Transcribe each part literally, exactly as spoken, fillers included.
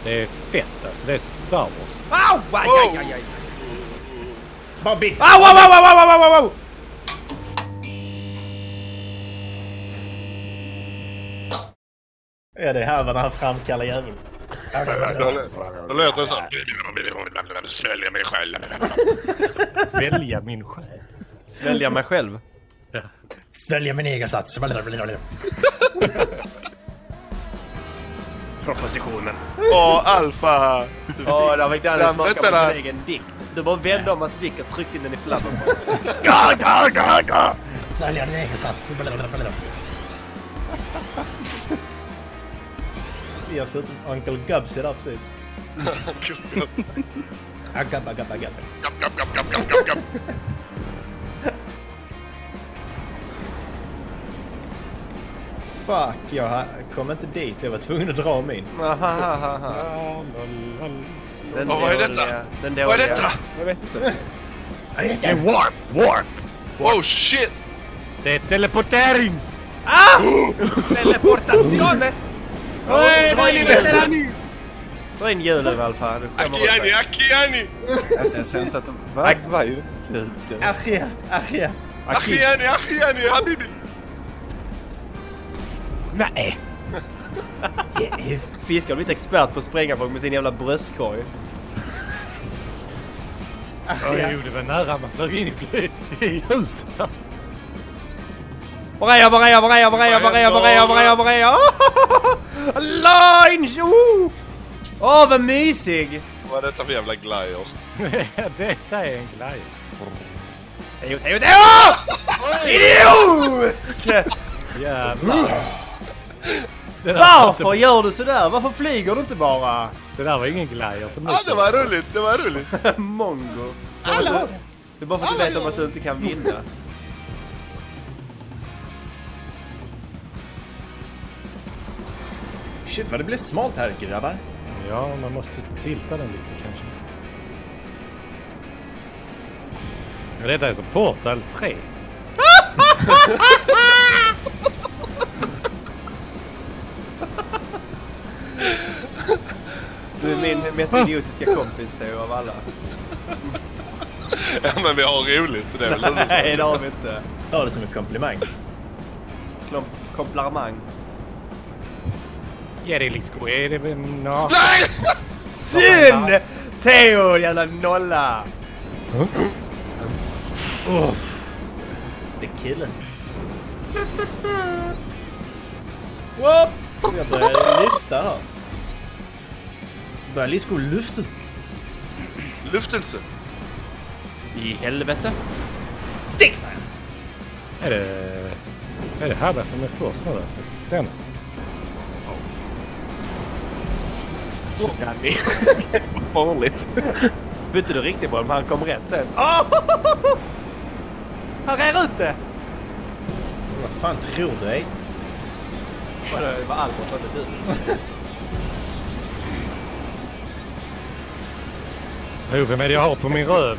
Det är fett alltså, det är Star Wars. Au! Aj, aj, aj, aj. Bobby! Au, au, au, au, au, au, au, au! Ja, det här var när han framkallar djävulen. Då låter det så. Svälja mig själv. Välja min själ. Svälja mig själv. Ja. Svälja min egen sats. Propositionen. Åh, alfa. Åh, där fick Danny Den smaka på vet sin egen dick. Du bara vände om hans dick och tryckte in den i flamman. Ga, ga, ga, ga. Svälja din egen sats. Jag ser ut som Uncle Gubbs idag precis. Agab, agab, agab. Gapp, gapp, gapp, gapp, gapp, gapp, gapp. Fuck, jag kom inte dit. Jag var tvungen att dra min. Ahahaha. Den Åh, vad är dåliga- detta? Den Vad är dåliga. detta? Jag vet inte. Det är Warp! Warp! Oh shit! Det är teleportering! Teleportation! Oj, vad är det nu? Dra in hjulet i alla fall. Akiani, Akiani! Alltså jag ser inte att de... Vad vad är det? Achia, achia. Akiani, Akiani, Habibi! Nej! Fisk har blivit expert på att spränga folk med sin jävla bröstkorg. Ja, jo, det var nära. Man flög in i, fly- i huset. Vareja, vareja, vareja, vareja, vareja, vareja, vareja, vareja. Line! Åh, oh, vad mysig! Vad är detta för jävla glajer? Detta är en grej. Idiot, idiot, idiot! Idiot! Jävlar. Det där, Varför gör du sådär? Varför flyger du inte bara? det där var ingen glajer som Ja, det var roligt, det var roligt. Mongo. Alla. Det är bara för att du vet om att du inte kan vinna. Shit, vad det blir smalt här, grabbar. Ja, man måste tilta den lite kanske. Ja, detta är som Portal tre. Du är min mest idiotiska kompis då av alla. Ja, men vi har roligt, det är väl det. Nej, det har vi inte. Ta det som en komplimang. Klom- Komplimang. Ja, det är liksom... Är det väl... No. Nej! Synd! Theo, jävla nolla! Uff. Det är killen. Whoop! Jag börjar lyfta här. Börjar Lisko lyfta. Luftelse. I helvete. Stick, sa jag. Är det... Är det här som är först nu alltså? Den. Det var farligt. Bytte du riktigt bra, men han kom rätt sen. Oh! Han rär ut det! Vad fan tror du, ej? Det var Albert som inte du. Jo, vem är det jag har på min röv?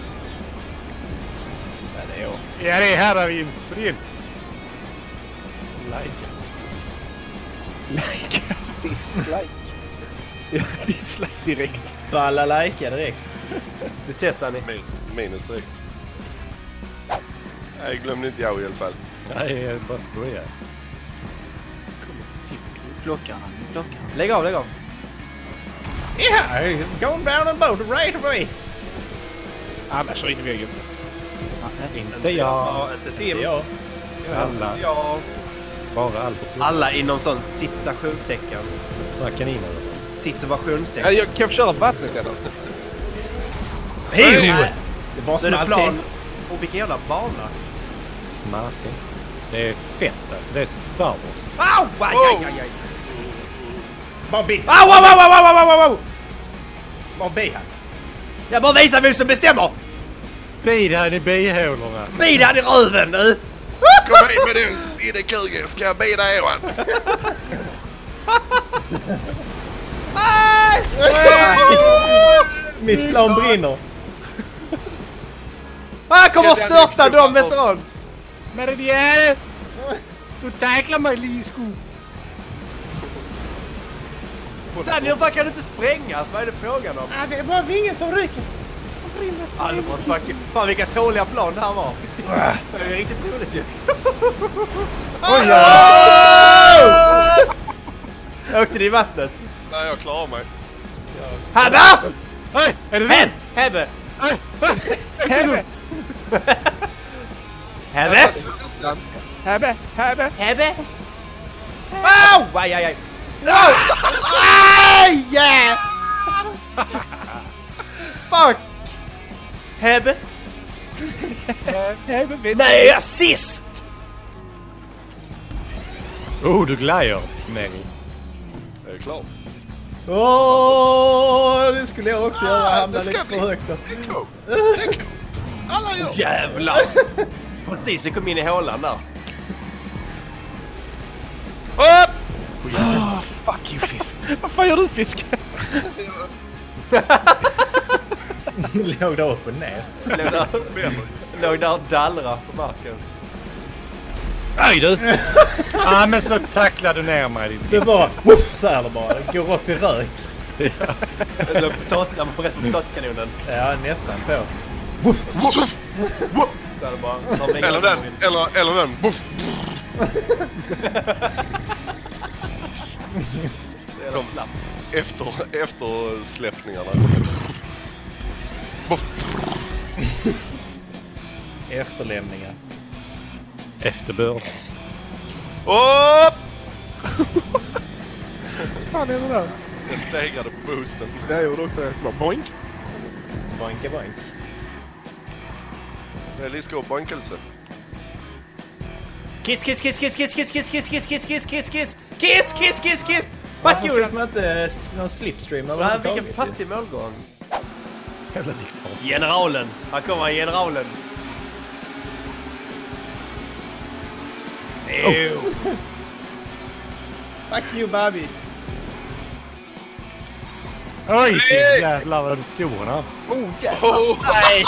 Ja, det är jag. Ja, det är här där vi inspelade in. Like. Like. Dislike. Ja, dislike direkt. Balla lajka direkt. Vi ses, Danny. Min, minus direkt. Nej, glömde inte jag i alla fall. Nej, jag bara skojar. Klockan. Klockan. Lägg av, lägg av. Yeah, going down a boat right away. Annars så in i väggen. Inte jag. Ja, inte Det är Tim. jag. Alla. Ja. Bara Albert. Alla inom sån citationstecken. Några kaniner. Situationstecken. Ja, jag kan köra vattnet redan. Hej! Nej. Det var Så är det smalt plan. till. Och vilken jävla bana. Smarting. Det är fett alltså. Det är Star Wars. Au! Aj, aj, aj, aj. Bobby! Au, au, au, au, au, au, au! Bobby här. Jag bara visar vem som bestämmer. Bid här i bihålorna. Bid han i röven nu. Kom hit med du, in i kugen, ska jag bida Johan? Mitt plan brinner. Han kommer att störta dem, veteran. Meridiane! Du tacklar mig, Lisko. Daniel, vad kan du inte sprängas? Vad är det frågan om? Ja, det är bara vingen som ryker. Albert, fucking... Fan, vilka tåliga plan det här var. Det är riktigt roligt ju. Oj, oj! Åkte det i vattnet? Nej, jag klarar mig. Hebbe! Oj, är det Hen! det? Hebbe! Oj, Hebbe! Hebbe! Hebbe! Hebbe! Hebbe! Wow! Aj, aj, aj! No! Aj! Yeah! Fuck! Hebbe! Hebbe! Nej, assist! Oh, du glider, Mary. Jag är klar. Åh, det skulle jag också göra. Ah, Hamna det ska lite bli. för högt då. Det är cool. Det är cool. Alla gör. Jävlar! Precis, det kom in i hålan där. Upp! Oh, fuck you, fisk. Vad fan gör du, fisk? Låg där upp och ner. Låg där, låg där och dallra på marken. Nej, du! Ah, men så tacklade du ner mig. Det bara, woof, så är det bara. Det går upp i rök. Eller potat, man får rätt på potatiskanonen. Ja, nästan på. Så är det bara. Eller den, eller, eller den. Buff. Det är Kom. slapp. Efter, efter släppningarna. Buff. Efterlämningar. Efterbörd. Upp! Fan är det där? Jag stegade på boosten. Jag gjorde också det. Så boink. Boinka boink. Eller ska bankelse. Kiss, kiss, kiss, kiss, kiss, kiss, kiss, kiss, kiss, kiss, kiss, kiss, kiss, kiss, kiss, kiss, kiss. Fuck Varför you! fick Man inte någon slipstream Ja, överhuvudtaget. vilken fattig målgång. Jävla diktator. Generalen. Här kommer generalen. Ew. Fuck you, Bobby. Oj, Nej! jävlar vad du tog här. Oh, jävlar. Oh, Nej.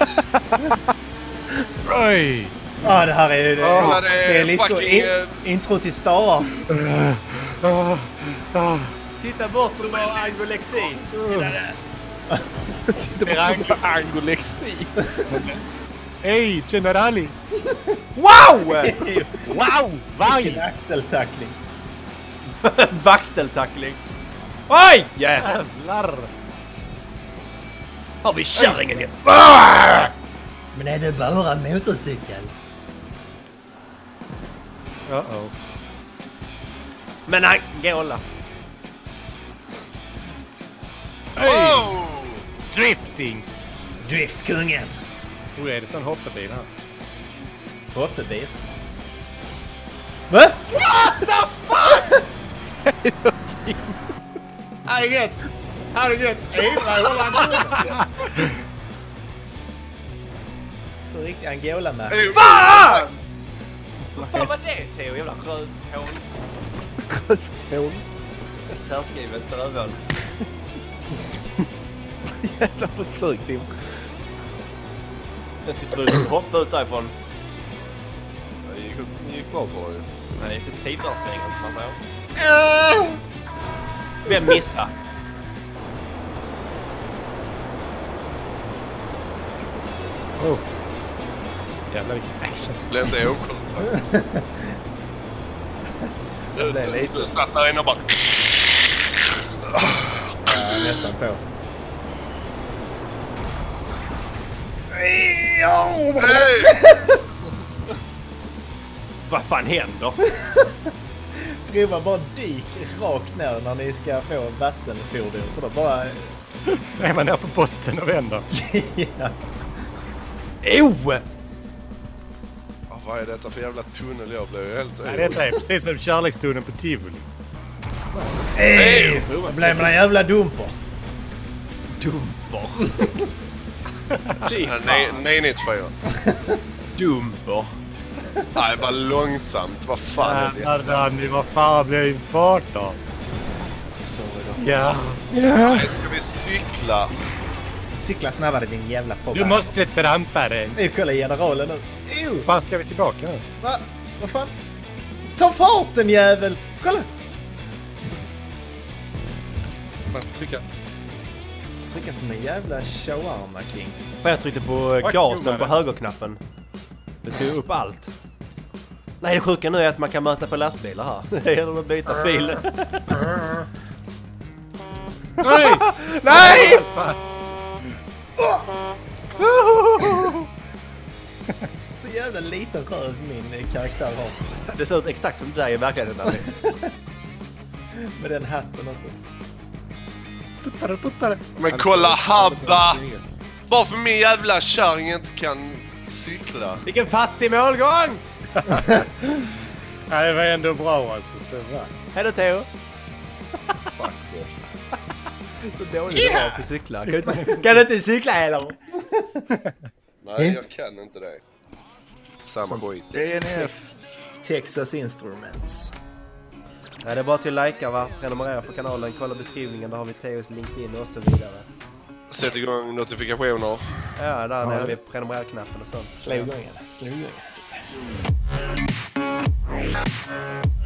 Oj! Ja, det här är ju det. Ja, det Det är är liksom fucking, in, eh, intro till Star Wars. Ah, ah. Titta bort och bara angolexi. Angolexi. Hej, generali! Wow! Wow! Varg! Vilken axeltackling. Vakteltackling. Oj! Yeah. Jävlar! Har vi kärringen igen? Men är det bara motorcykel? Uh-oh. Men Angola. oh! Drifting! Driftkungen. Oh, är det sån hoppebil här? Hoppebil. Va? Herregud! Herregud! Så riktigt Angola med. Är det- Fan! Vad fan var det, Theo? Jävla rövhål. Hål. Särskrivet rövhål. Jävlar vad flög Tim. Jag skulle tro att du hoppade ut därifrån. Det gick, det gick bra för dig. Nej, det gick ett pipdarsvängen som man säger. Vem missar? Oh. Jävlar vilken action. Blev inte åkskjuten. Det blev lite. Du satt där inne och bara... Ja, nästan på. Ja, Hey! Vad fan händer? prova bara dyk rakt ner när ni ska få vattenfordon. För då bara... är man där på botten och vänder. ja. Oh! Oh, vad är detta för jävla tunnel? Jag blev helt... Nej, detta är precis som kärlekstunneln på Tivoli. Ey! Det blev man en jävla dumper. Dumper. Nej, nej, fyra. Dumper. Nej, vad långsamt. Vad fan är det? Jävlar Danny, vad fan blir din fart då? Så då. Ja. Nej, ska vi cykla? Cykla snabbare din jävla fågel. Du måste trampa dig. Nu kolla generalen nu. Ew. Hur fan ska vi tillbaka nu? Va? Vad fan? Ta farten jävel! Kolla! Man får trycka. Trycka som en jävla shawarma king. För jag tryckte på gasen på högerknappen. Det tog upp allt. Nej, det sjuka nu är att man kan möta på lastbilar här. Det gäller att byta fil. Nej! Nej! Så jävla liten röv min karaktär har. Det ser ut exakt som det där i verkligheten. Med den hatten också. Tuttare, tuttare. Men kolla Habba! Varför min jävla kärring inte kan cykla? Vilken fattig målgång! Nej, det var ändå bra alltså. Det var. Hej då Theo. Fuck off. Så dåligt yeah! Det var på cykla. Kan, kan du inte cykla heller? Nej, jag kan inte det. Samma skit. Det är ner. Texas Instruments. Ja, det är bara till att likea, va? Prenumerera på kanalen, kolla beskrivningen. Där har vi Theos LinkedIn och så vidare. Sätt igång notifikationer. Ja, där nere vid prenumerera-knappen och sånt. Slå igång, slå igång.